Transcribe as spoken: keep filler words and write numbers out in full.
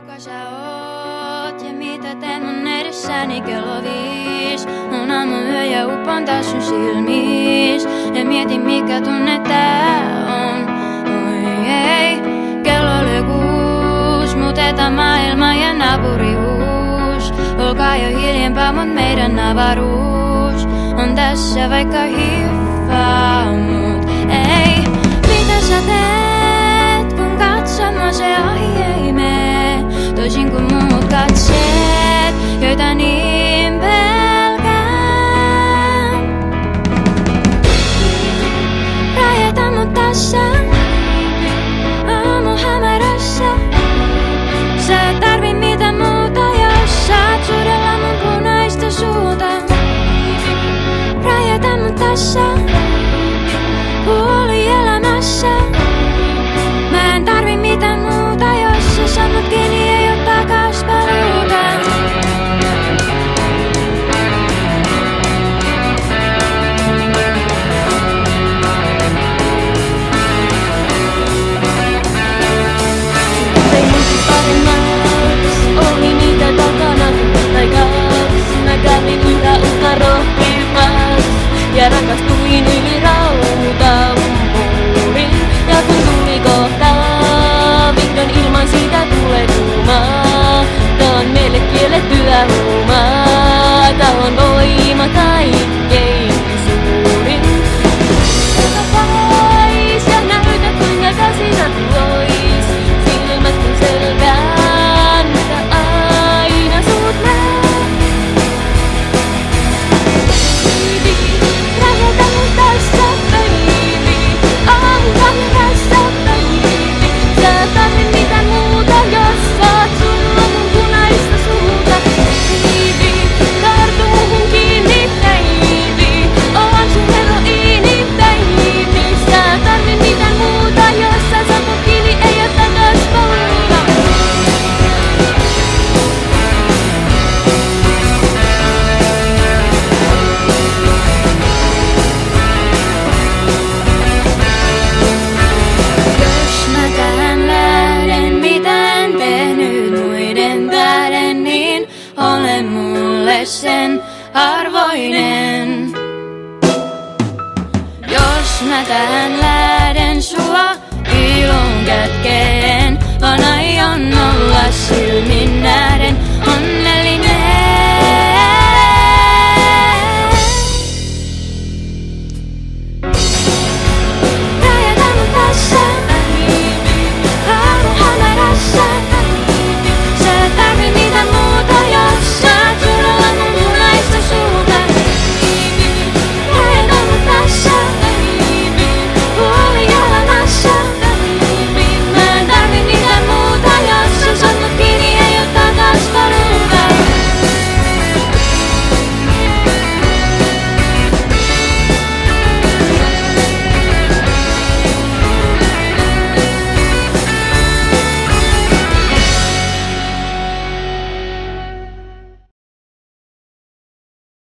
Kuka sä oot ja mitä teen mun edessäni kello viis? On aamu yö ja upon taas sun silmis. En mieti mikä tunne tää on. Oi ei, kello oli kuus. Muutetaan maailma ja naapurihuus. Olkaa jo hiljempaa mut meidän avaruus on tässä vaikka hiffaa mut ei. Mitä sä teet kun katsomo se ohi ei mee? Toisin kuin muut katseet, joita niin pelkään. Räjätä mut tässä aamu hämärässä. Sä et tarvi mitään muuta, jos saat suudella mun punaista suuta. Räjätä mut tässä puoli elämässä. Mä en tarvi mitään muuta, jos sä sanot kiinni ei oo takas paluuta. Se muutti paremmaks, oli niitä takana tai kaksi. Mä kävin yhä uutta rohkeammaks ja rakastuin yli rautamuurin. Ja kun tuli kohtaa, vihdoin ilman siitä tulee kuumaa. Tää on meille kiellettyä huumaa. Tää on voima kaikkein suurin. Ota pois ja näytä kuinka käsinä vois. Silmät kun selkään, mitä aina sut näe. Baby, räjätä mut tässä, baby. Aamu hämärässä, baby. Sä et tarvi mitään muuta, jos saat sulla mun punaista suuta. Baby, tartu muhun kiinni, baby. Oon sun heroiini, baby. Sä et tarvi mitään muuta, jos sä saat mut kiinni, ei oo takas paluuta. Jos mä tähän lähden, mitä en tehnyt muiden tähden, niin olen mulle sen arvoinen. Jos mä tähän lähden, sua ilon kätkeen, vaan aion olla silmin nähden. On